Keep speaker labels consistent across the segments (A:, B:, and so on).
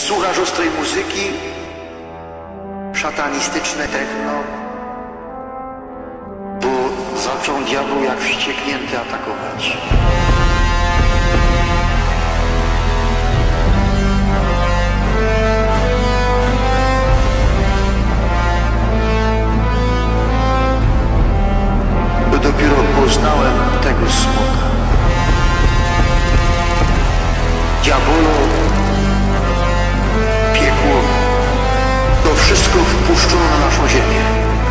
A: słuchasz ostrej muzyki, szatanistyczne techno, bo zaczął diabeł jak wścieknięty atakować. Bo dopiero poznałem tego smoka. Diabolo, piekło, to wszystko wpuszczono na naszą ziemię.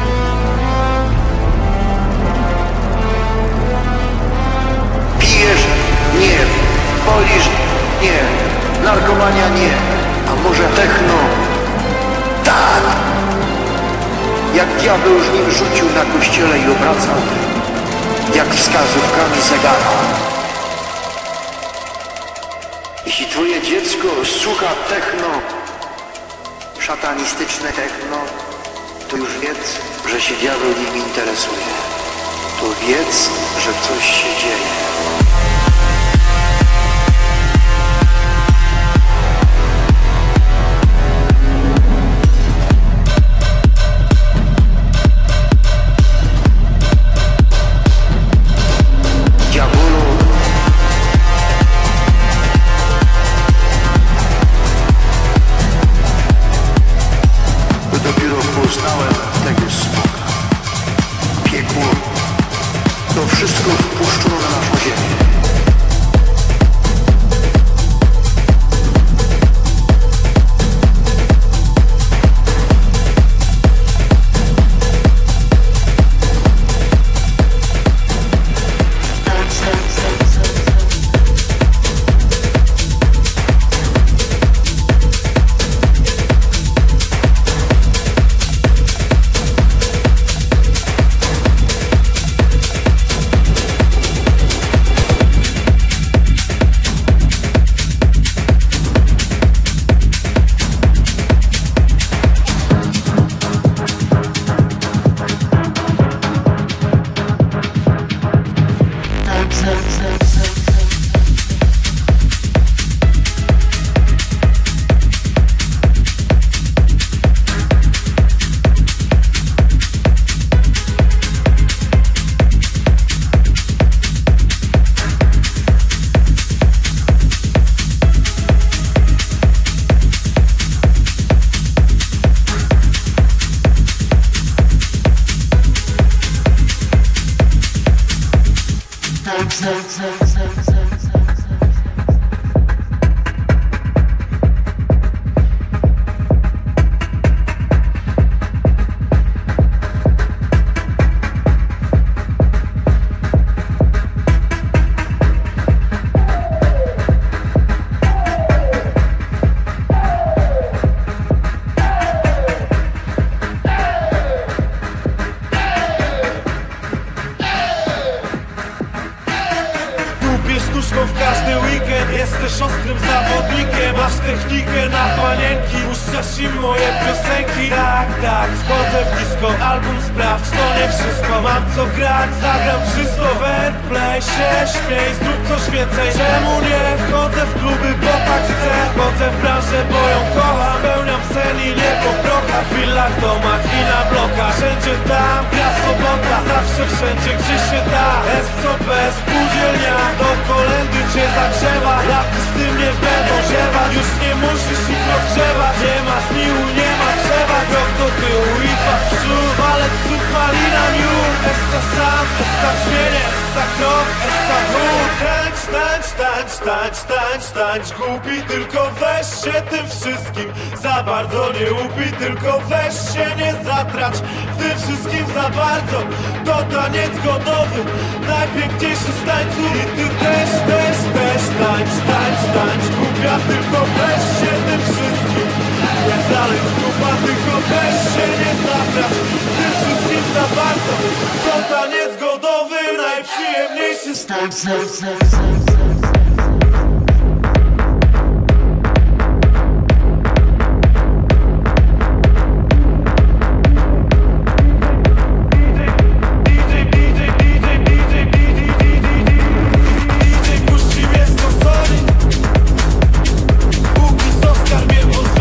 A: Pijesz? Nie. Polisz? Nie. Narkomania? Nie. A może techno? Tak! Jak diabeł już nim rzucił na kościele i obracał, jak wskazówkami zegara. Jeśli twoje dziecko słucha techno, szatanistyczne techno, to już wiedz, że się diabeł nim interesuje. To wiedz, że coś się dzieje. Poznałem tego smoka. Piekło, to wszystko wpuszczono na naszą ziemię.
B: W każdy weekend jesteś ostrym zawodnikiem. Masz technikę na panienki, puszczasz im moje piosenki. Tak, tak, wchodzę w disco, album sprawdź, to nie wszystko. Mam co grać, zagram czysto, fair play, się śmiej, zrób coś więcej. Czemu nie? Wchodzę w kluby, bo tak chcę. Wchodzę w branżę, bo ją kocham. Spełniam sen i nie poprocha. W willach, domach i na blokach. Wszędzie tam, gra sobota, zawsze wszędzie, gdzie się da. SCP, spółdzielnia, do kolendy cię zagrzewa. Laty z tym nie będą ziewać. Już nie musisz ich rozgrzewać. Nie ma zmiłu, nie ma trzeba. Krok do tyłu i dwa w przód. Palec, cud, malina, miód. Essa sam, essa brzmienie, essa krok, essa chód. Tańcz, tańcz, tańcz, tańcz, tańcz, tańcz. Głupi, tylko weź się tym wszystkim. Za bardzo nie łupi, tylko weź się nie zatracz. W tym wszystkim za bardzo. To taniec godowy, najpiękniejszy z tańców. I ty też tańcz, tańcz, tańcz. Głupia, tylko weź się tym wszystkim. Nie zaleć grupa, tylko weź się nie zatracz. W tym wszystkim za bardzo. To taniec godowy, najprzyjemniejszy z tańców. Puści mnie z konsoli, póki Oskar mnie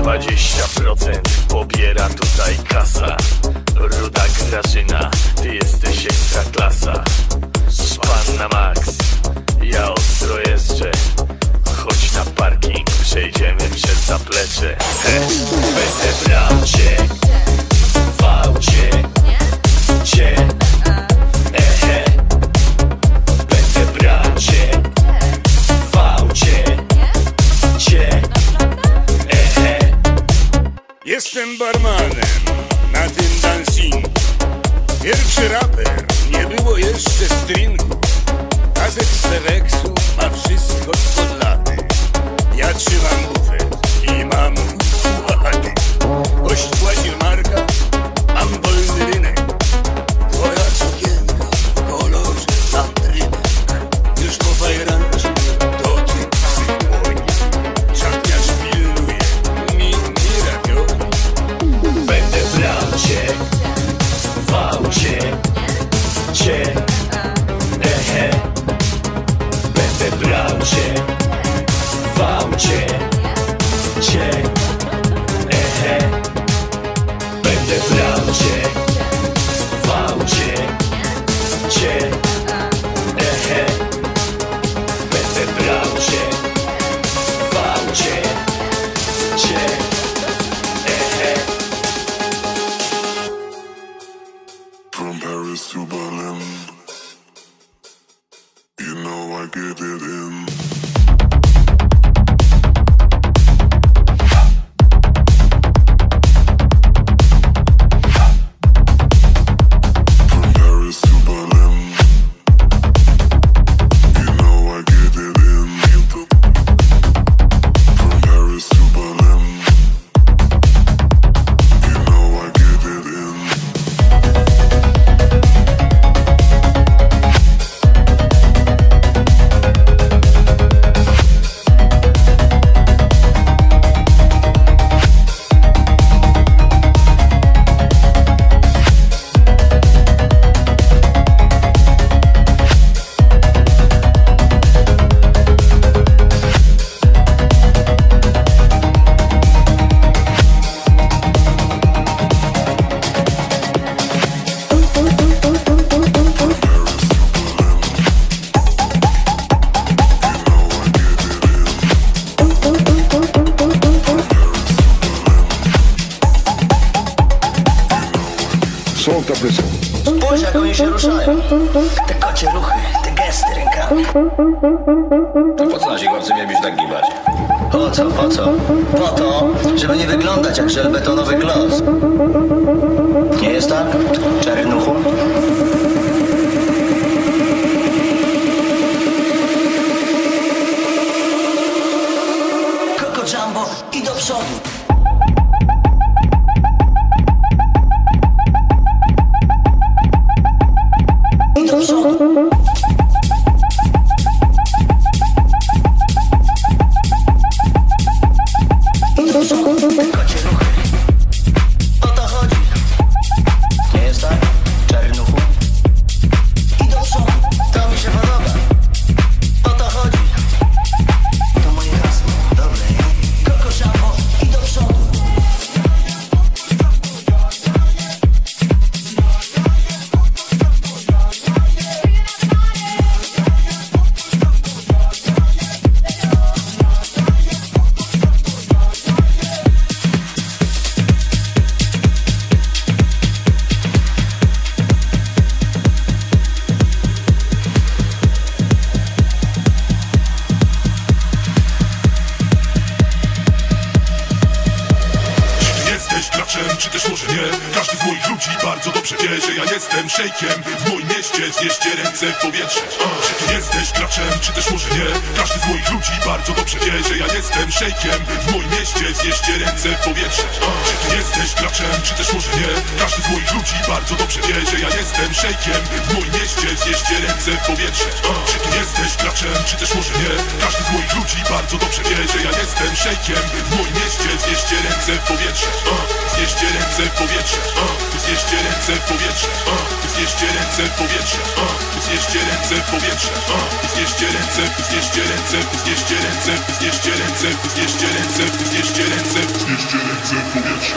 C: 20% pobiera tutaj kasa. Ruda Grażyna, ty jesteś ekstra klasa. Szpan na max, ja ostro jeżdżę. Chodź na parking, przejdziemy przez zaplecze. Będę brał cię w aucie, cię, będę brał cię w aucie, cię,
D: Jestem barmanem na tym dancingu. Pierwszy raper, nie było jeszcze stringu. Kazek z Peweksu ma wszystko spod laty. Ja trzymam bufet i mam układy. Gość płaci marka, mam wolny rynek. Twoja sukienka w kolorze latrynek. Już po fajrancie dotyk twych dłoni. Szatniarz pilnuje mi ravioli.
C: będę brał cię w aucie, cię, będę brał cię w aucie, cię, będę brał cię w aucie, cię, będę brał cię w aucie, cię,
E: From Paris to Berlin, you know I get it in. From Paris to Berlin, you know I get it in. From Paris to Berlin, you know I get it in.
F: Solta pressão.
G: Spójrz, jak oni się ruszają. Te kocie ruchy, te gesty rękami.
H: To po co nasi chłopcy mieli się tak gibać?
G: Po co, po co? Po to, żeby nie wyglądać jak żelbetonowy kloc. Nie jest tak? Czernuchu? Coco Jumbo i do przodu. I do przodu. I do przodu. Kocie ruchy. O to chodzi. Nie jest tak? Czernuchu. I do przodu. To mi się podoba. O to chodzi. To moje hasło. Dobre, nie? Coco Jumbo i do przodu.
I: Czy też może nie? Każdy z moich ludzi bardzo dobrze wie, że ja jestem szejkiem. W moim mieście znieście ręce w powietrze. Czy ty jesteś graczem, czy też może nie? Każdy z moich ludzi bardzo dobrze wie, że ja jestem szejkiem. W moim mieście znieście ręce w powietrze. Czy ty jesteś graczem, czy też może nie? Każdy z moich ludzi bardzo dobrze wie, że ja jestem szejkiem. W moim mieście znieście ręce w powietrze. Czy ty jesteś graczem, czy też może nie? Każdy z moich ludzi bardzo bardzo dobrze wie, że ja jestem szejkiem. W moim mieście znieście ręce w powietrze, znieście ręce w powietrze, znieście ręce w powietrze, znieście ręce w powietrze, znieście ręce w powietrze, znieście ręce, znieście ręce, znieście ręce, znieście ręce, znieście ręce, znieście ręce, znieście ręce w powietrze.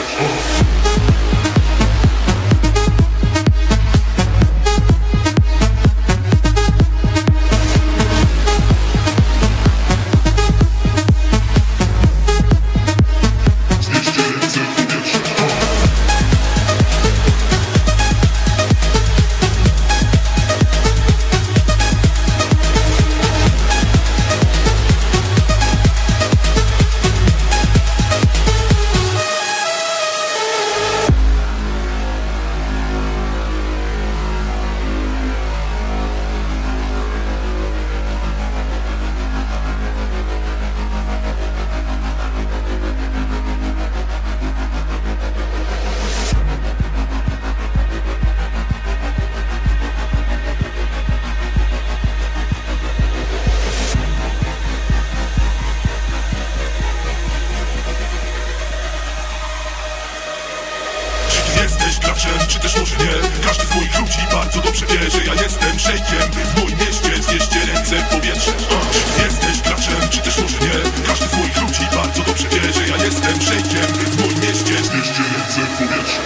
I: Czy też może nie? Każdy z moich ludzi bardzo dobrze wie, że ja jestem szejkiem. W moim mieście znieście ręce w powietrze. Czy jesteś graczem, czy też może nie? Każdy z moich ludzi bardzo dobrze wie, że ja jestem szejkiem. W moim mieście znieście ręce w powietrze.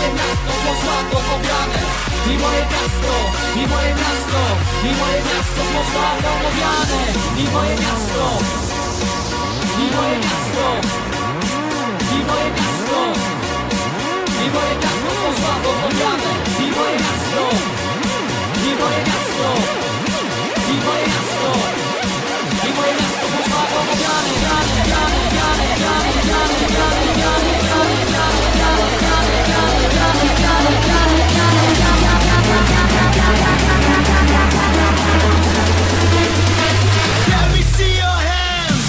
J: moje miasto zło słabo owiane. I moje miasto, i moje miasto, i moje miasto zło słabo owiane. I moje miasto, i moje miasto, i moje miasto, i moje miasto zło słabo owiane. I moje miasto, i moje miasto, i moje miasto, i moje miasto zło słabo owiane.
C: Let me see your hands.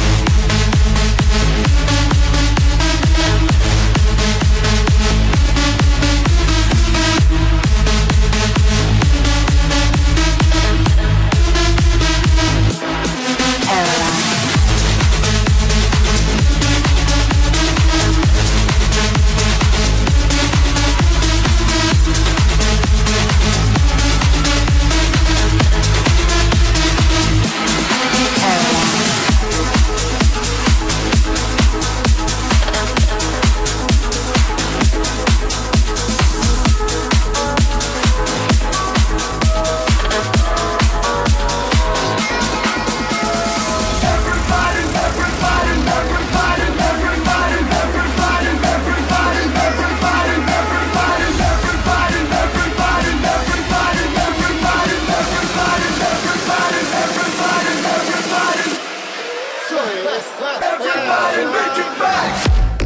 C: Everybody make it back.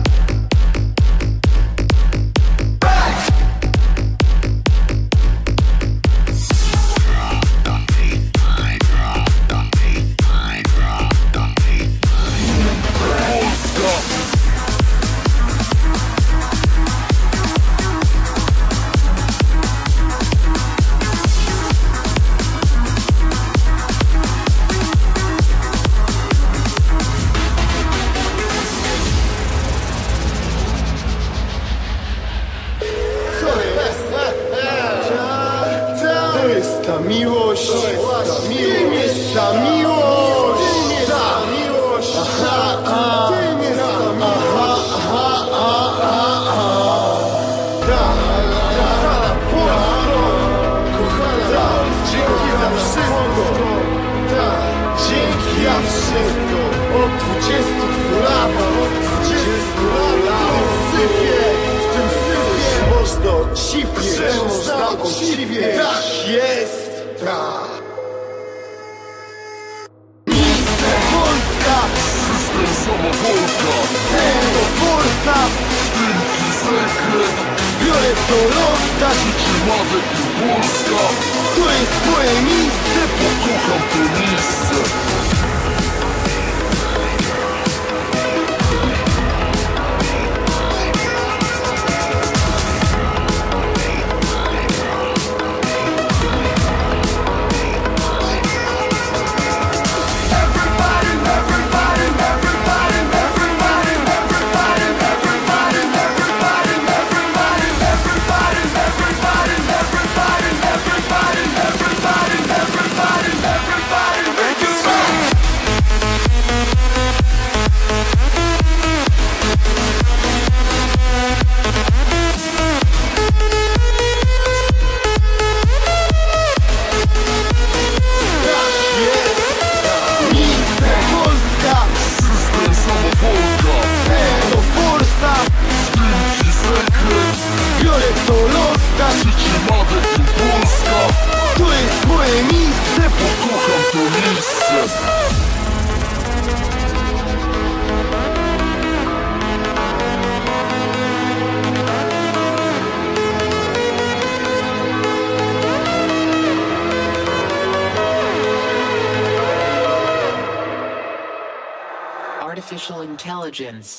K: Ta miłość, tym jest ta miłość, ta miłość, aha, tym jest ta miłość, kochana, dzięki za wszystko, dzięki za wszystko, od 22 lat, w tym syfie można sipie, tak jest. Miejsce Polska, system samowolka, Zero Forza, wielki sekret, biorę to rozdać i trzymamy tu Polska. To jest moje miejsce, pokocham to miejsce.
J: Artificial intelligence.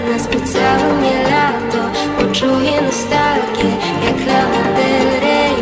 L: nas po całe lato. Poczuję nostalgię jak Lana Del Rey.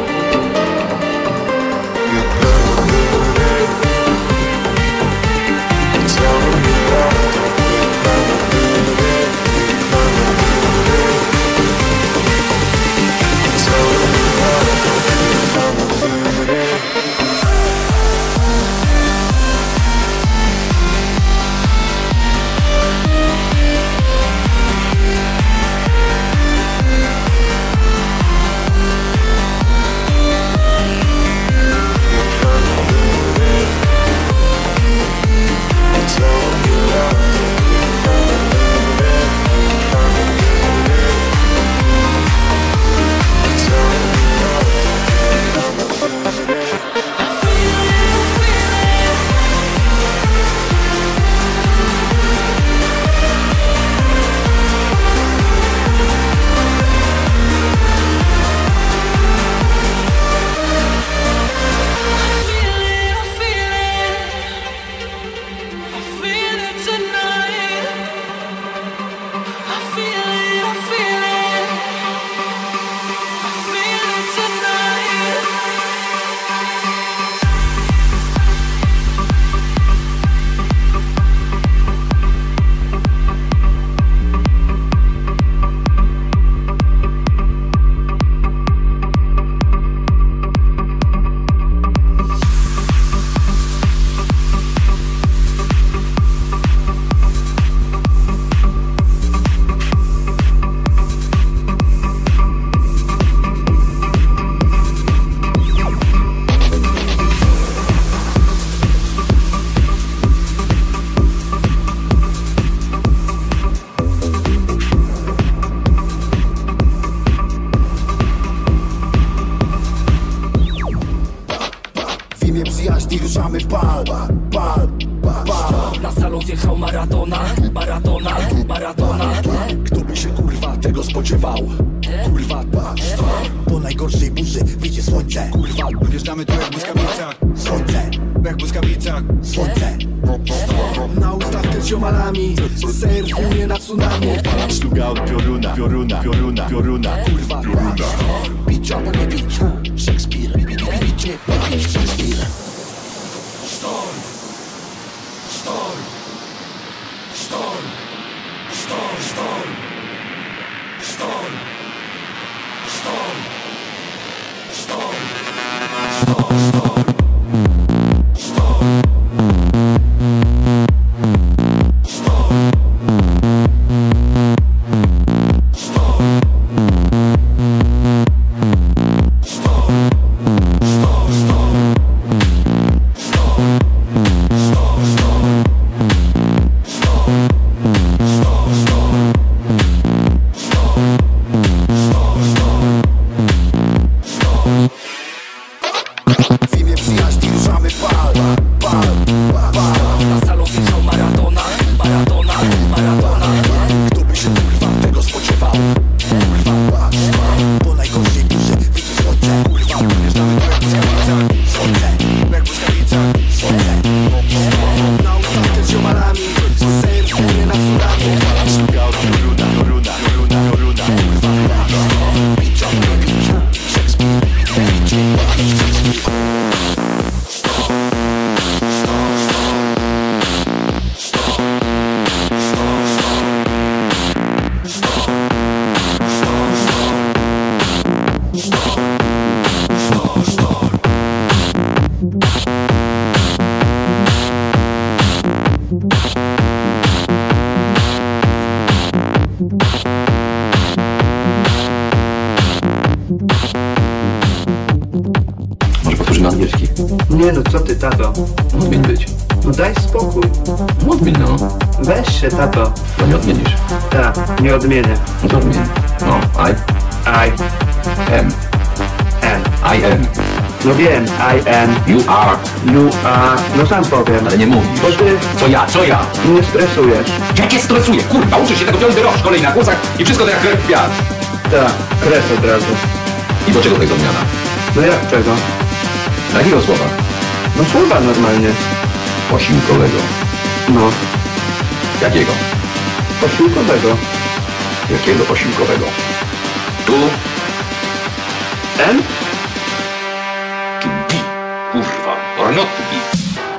K: Ruszamy w bal, bal, bal.
J: Na salon wjechał Maradona, Maradona, Maradona.
K: Kto by się kurwa tego spodziewał? Kurwa, po najgorszej burzy wyjdzie słońce. Kurwa, wjeżdżamy tu jak błyskawica. Słońce, jak błyskawica. Słońce. Na ustawkę z ziomalami surfuje na tsunami. Szluga od pioruna, pioruna, pioruna, pioruna. Kurwa, pioruna. Bić albo nie bić. Szekspir, bić nie pobić. Szekspir.
I: Storm, storm, storm, storm, storm, storm, storm, storm, storm, storm.
H: Może powtórzymy angielski?
A: Nie no, co ty, tato?
H: Odmień być.
A: No daj spokój.
H: Odmień no.
A: Weź się, tato.
H: To nie odmienisz.
A: Tak, nie odmienię.
H: No to odmień. No, I am. I am.
A: No wiem, I am.
H: You are.
A: You are. No sam powiem.
H: Ale nie mówisz.
A: Bo ty
H: Co ja?
A: nie stresujesz.
H: Jakie stresuję? Kurwa, uczę się tego 5. rok w szkole i na kursach i wszystko to jak krew w piach.
A: Tak, kres od razu.
H: I do czego to jest odmiana?
A: No jak czego?
H: Na jakiego słowa?
A: No słowa normalnie.
H: Posiłkowego.
A: No.
H: Jakiego? Posiłkowego. Jakiego posiłkowego? Tu N? To B, kurwa, or not to be.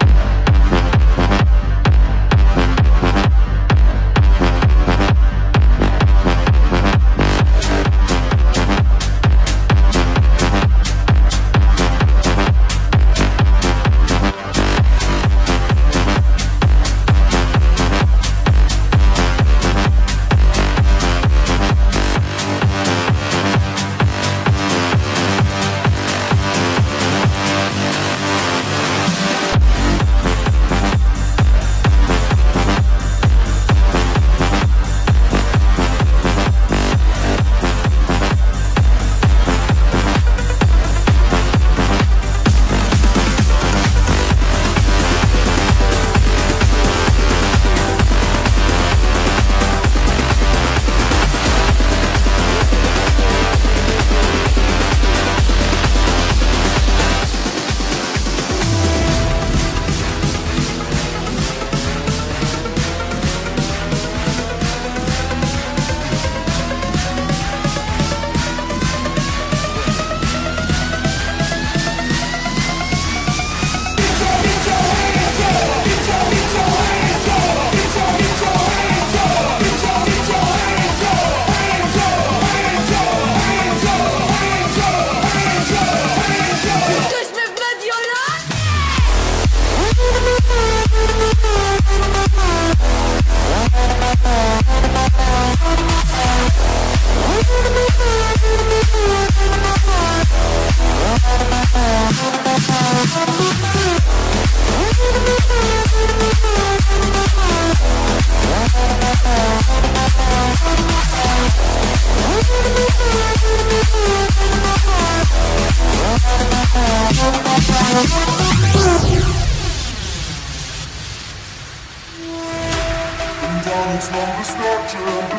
E: Taniec nam wystarczy,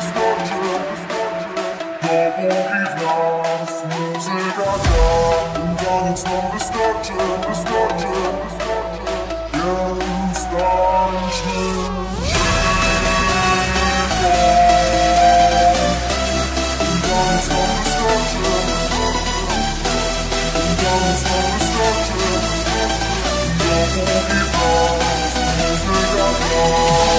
E: dopóki w nas muzyka gra. Taniec nam wystarczy, więc tańczmy cicho. Taniec nam wystarczy, dopóki w nas muzyka gra.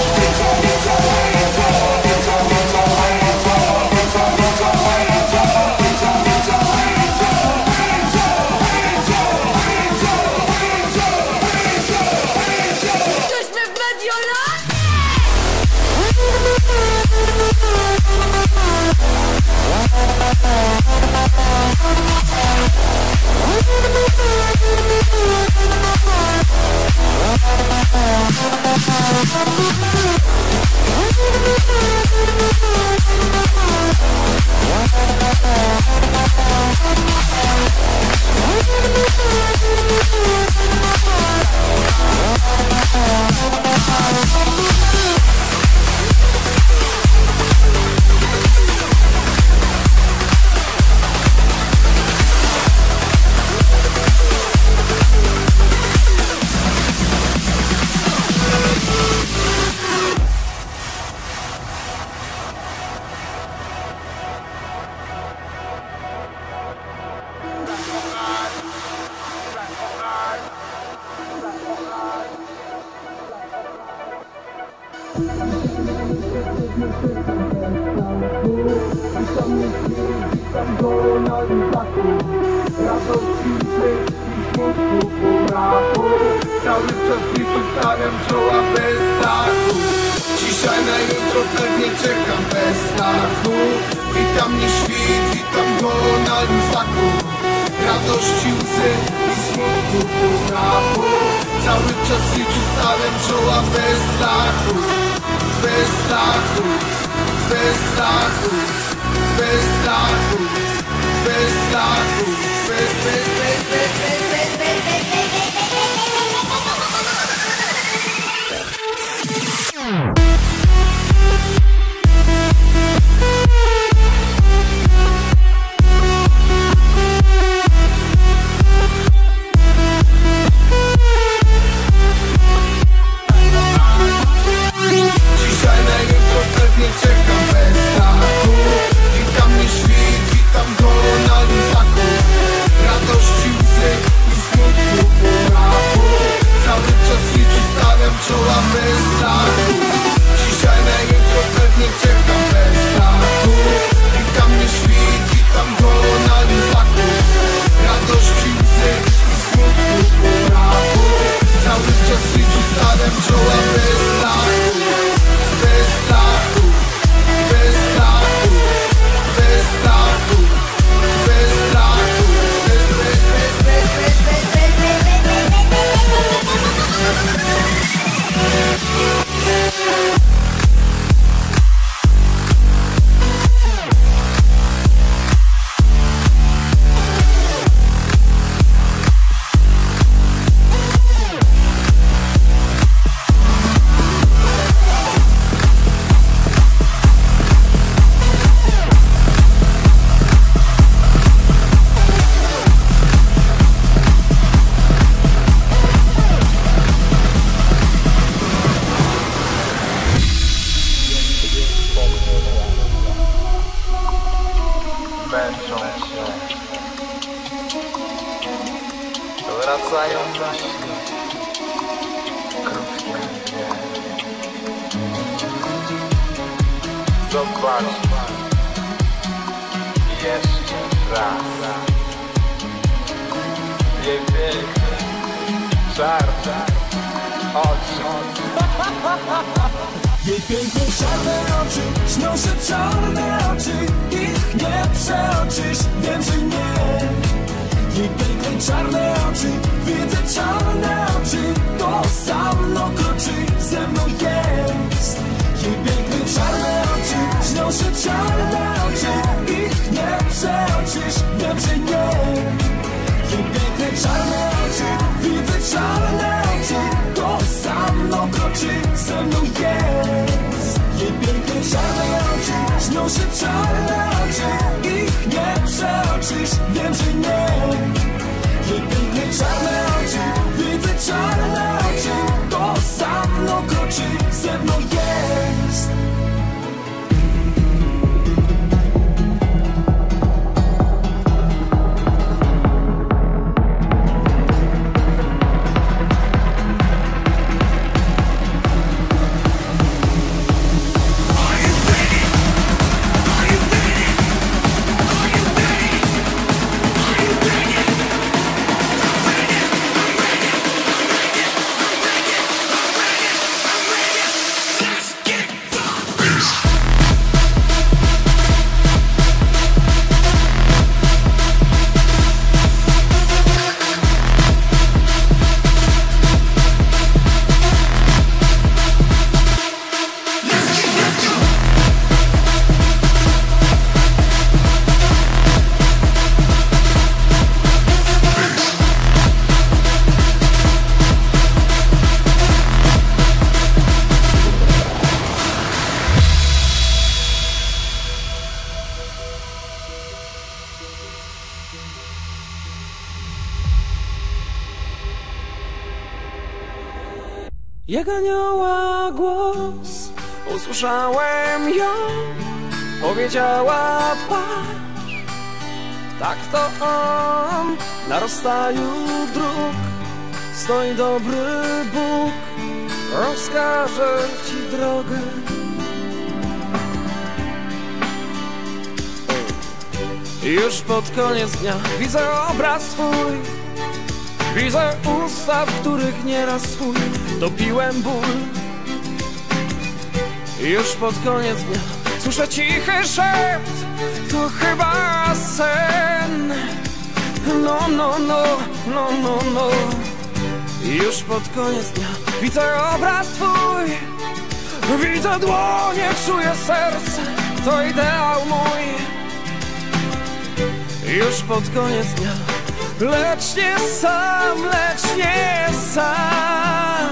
K: Cały czas liczę, stawiam czoła bez dachu. Dzisiaj na jutro pewnie czekam bez strachu. Witam mnie świt, witam go na luzaku. Radości, łzy i smutku poznachu. Cały czas liczę, stawiam czoła bez strachu. Bez strachu, bez strachu, bez strachu, bez strachu, bez Dzisiaj na jutro pewnie
M: męczą cię. Wracają myśli, krótkie dwie. Zobacz jeszcze raz jej piękne, czarne oczy.
J: Jej piękne czarne oczy, śnią się czarne oczy. Ich nie przeoczysz, wiem, że nie. Jej piękne czarne oczy, widzę czarne oczy. To za mną kroczy, ze mną jest. Jej piękne czarne oczy, śnią się czarne oczy. Ich nie przeoczysz, wiem, że nie. Jej piękne czarne oczy, widzę czarne oczy. To za mną kroczy, ze mną jest. Jej piękne czarne oczy, śnią się czarne oczy. Ich nie przeoczysz, wiem, że nie. Jej piękne czarne oczy, widzę czarne oczy. To za mną kroczy, ze mną jest.
B: Jak anioła głos, usłyszałem ją, powiedziała patrz, tak to on, na rozstaju dróg stoi dobry Bóg, rozkaże ci drogę. Już pod koniec dnia widzę obraz twój, widzę usta, w których nieraz swój dopiłem ból. Już pod koniec dnia słyszę cichy szept, to chyba sen. No, no, no, no, no, no. Już pod koniec dnia widzę obraz twój, widzę dłonie, czuję serce, to ideał mój. Już pod koniec dnia, lecz nie sam, lecz nie sam.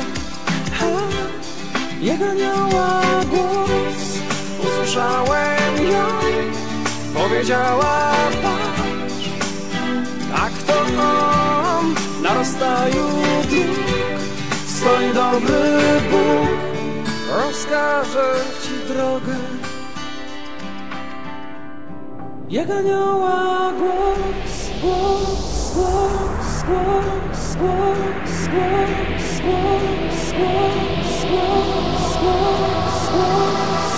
B: Jego anioła głos, usłyszałem ją, powiedziała patrz, tak to on, na rozstaju dróg stoi dobry Bóg, rozkaże ci drogę. Jego anioła głos, głos, głos, głos, głos, głos, głos, głos, głos, głos, głos,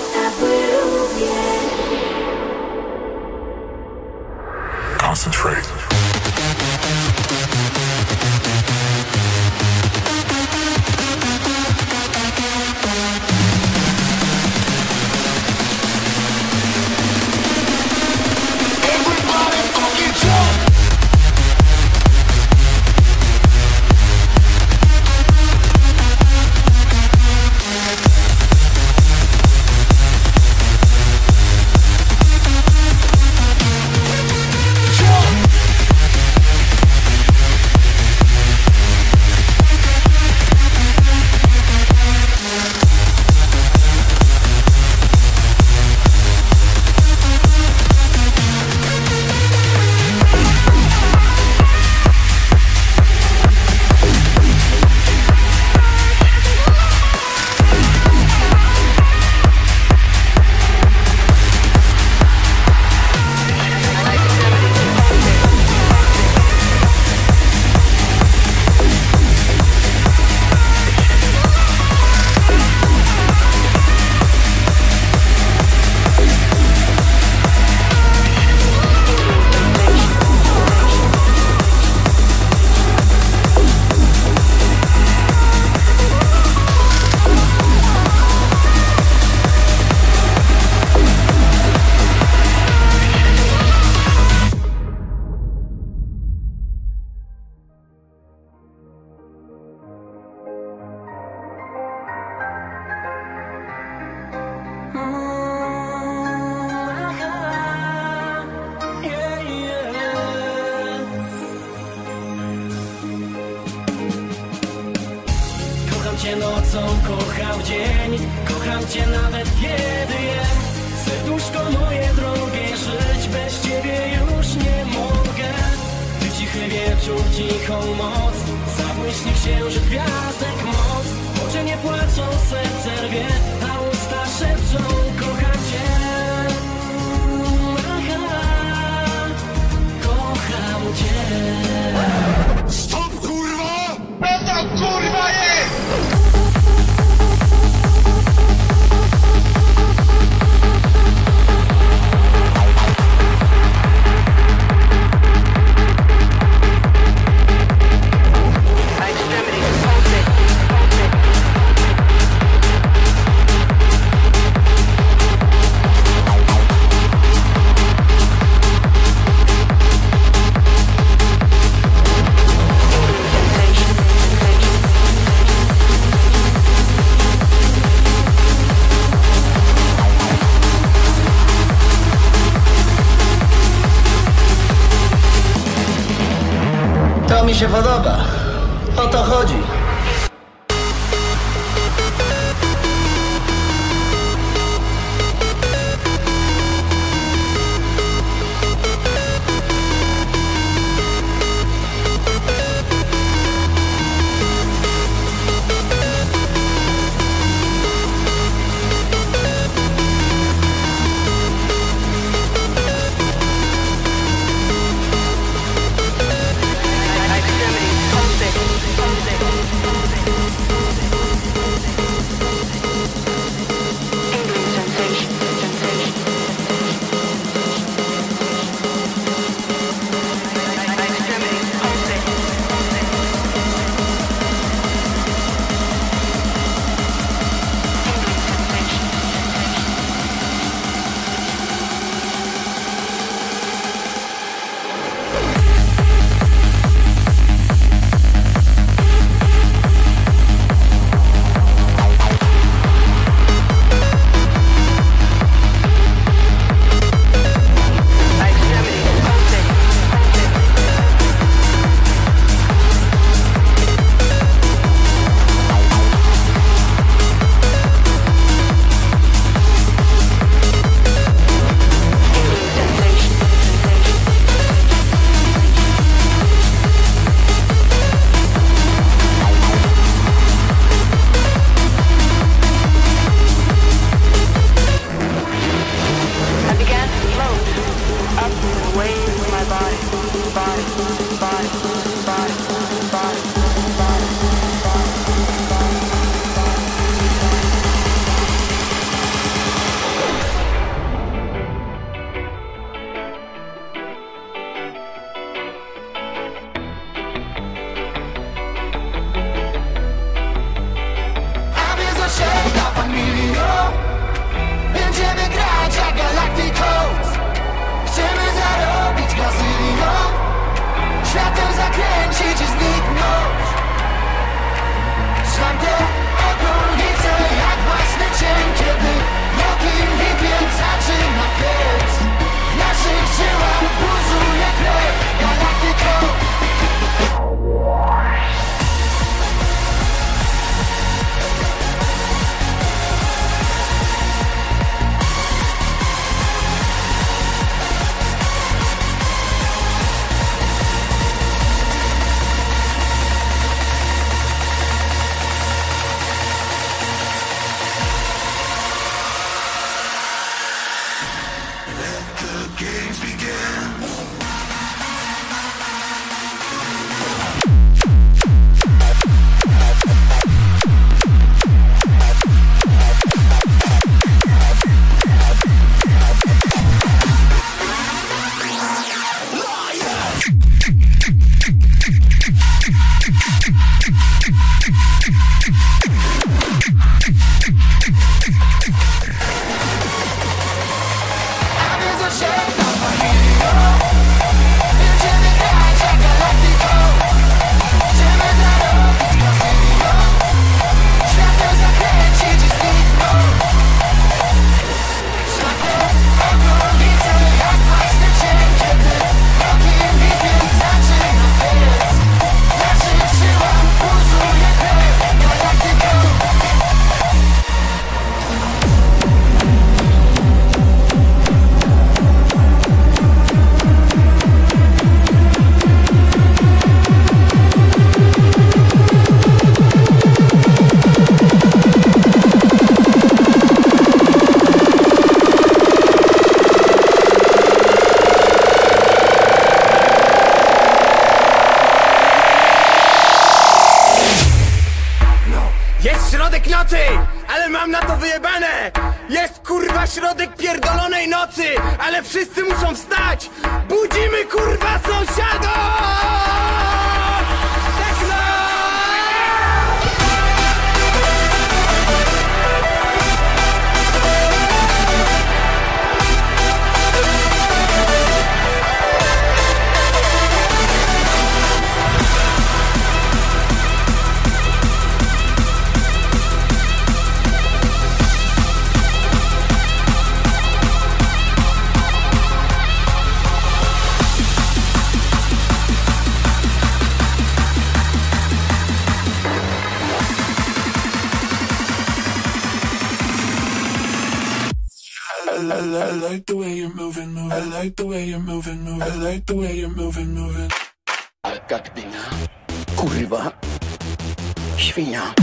E: concentrate.
J: cię nocą, kocham dzień, kocham cię nawet kiedy jem. Serduszko moje drogie, żyć bez ciebie już nie mogę. Ty cichy wieczór, cichą moc, zabłyśnie księżyc, gwiazdek moc. Oczy nie płaczą, serce rwie, a usta szepczą, kocham cię. Kocham cię.
K: Stop, kurwa! Co tam, kurwa, jest?
G: To mi się podoba. O to chodzi.
N: Extremity,
J: się na Pahirio. Będziemy grać jak Galactico. Chcemy zarobić na serio. Światem zakręcić i zniknąć. Zakręt okolicę jak własny cień, kiedy okiem i wiem zaczyna biec. Naszych siłach pulsuje krew Galactico.
B: Jest środek nocy, ale mam na to wyjebane. Jest kurwa środek pierdolonej nocy, ale wszyscy muszą wstać. Budzimy kurwa sąsiada. Techno!
N: I like the way you're moving, moving. I like the way you're moving, moving. I like the way you're moving, moving.
K: Alkatdyna, kurwa, świnia.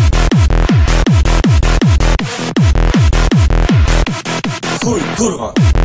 B: Chuj, kurwa.